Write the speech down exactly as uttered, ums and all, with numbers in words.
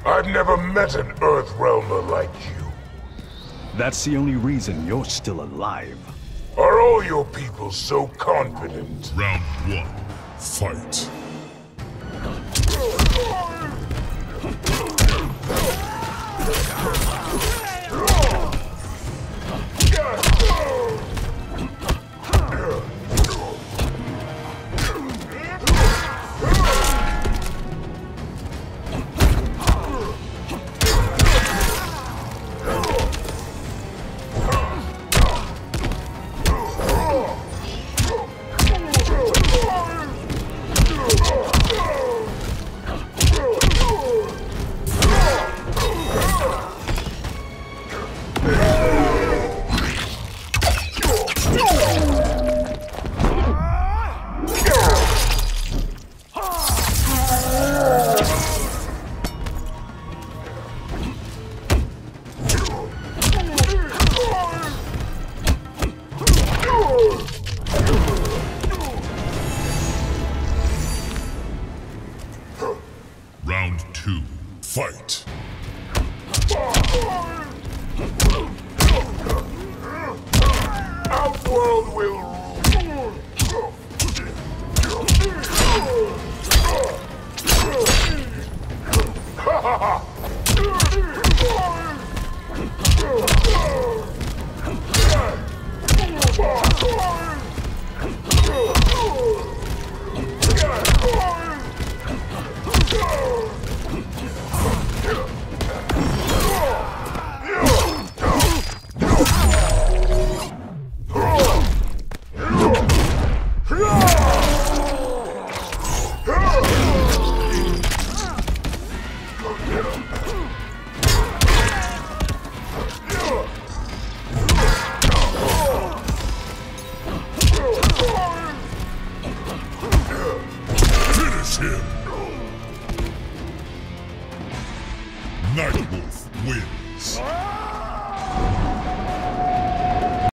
I've never met an Earthrealmer like you. That's the only reason you're still alive. Are all your people so confident? Round one, fight. Round two, fight. Outworld will rule. Ha ha ha! Nightwolf wins.